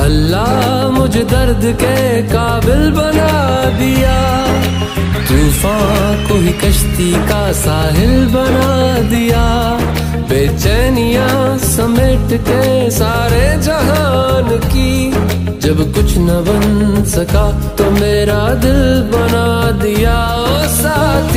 अल्लाह मुझे दर्द के काबिल बना दिया, तूफान को ही कश्ती का साहिल बना दिया। बेचैनियां समेट के सारे जहान की, जब कुछ न बन सका तो मेरा दिल बना दिया। ओ साथी